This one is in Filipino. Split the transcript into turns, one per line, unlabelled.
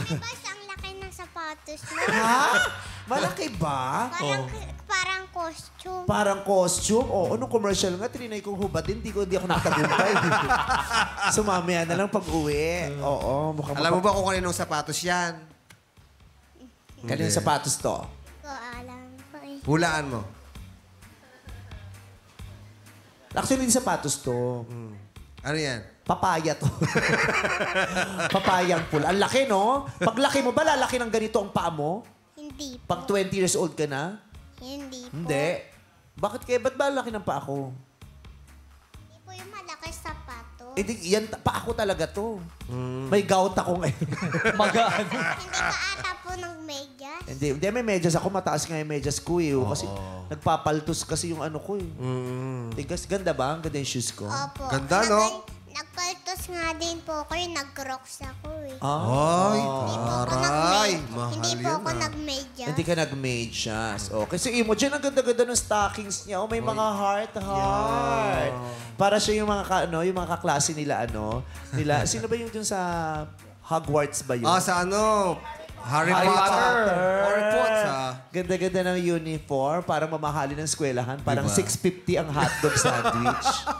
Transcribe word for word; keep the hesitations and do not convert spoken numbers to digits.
Boss, ang laki ng sapatos mo.
Ha? Malaki ba?
Parang, parang costume.
Parang costume? Oo, nung commercial nga, trinay kong hubadin, di ko, di ako nagtagumpay. So, mamaya na lang pag-uwi. Oo, mukhang...
Alam mo ba kung kaninong sapatos yan?
Kaninong sapatos to?
Ko alam ko eh.
Hulaan mo.
Actually, hindi sapatos to.
Ano yan?
Papaya to. Papayang pula. Ang laki, no? Pag laki mo ba, lalaki ng ganito ang paa mo?
Hindi po.
Pag twenty years old ka na?
Hindi po.
Hindi. Bakit kaya? Ba't ba laki ng paa ko?
Hindi po yung malaki sapatos.
Eh, di, yan, paa ko talaga to. May gout ako ngayon.
Magaan.
Hindi ka ata po ng medyas.
hindi, hindi, may medyas ako. Mataas nga yung medyas ko eh. oh. Kasi nagpapaltos kasi yung ano ko eh. Tigas, ganda ba? Ang ganda yung shoes ko.
Opo.
Ganda, no?
Nag- Nagpaltos nga din po ako yung nag-crocs ako eh.
Ah.
Ay,
Hindi po ako
aray.
nag-med-
Mahal
Hindi po
yan,
ako
ah.
nag-medyas.
Hindi ka nag-medyas. Okay. Si Imogen, ang ganda-ganda ng stockings niya. Oh, may mga heart-heart. Para siya yung mga, ka, ano, yung mga kaklase nila, ano, nila. Sino ba yung dun sa Hogwarts ba yun?
Ah, sa ano? Harry,
Harry
Potter.
Potter.
Harry Potter. ah.
Ganda-ganda ng uniform. Parang mamahali ng eskwelahan. Parang
Diba?
six fifty ang hotdog sandwich.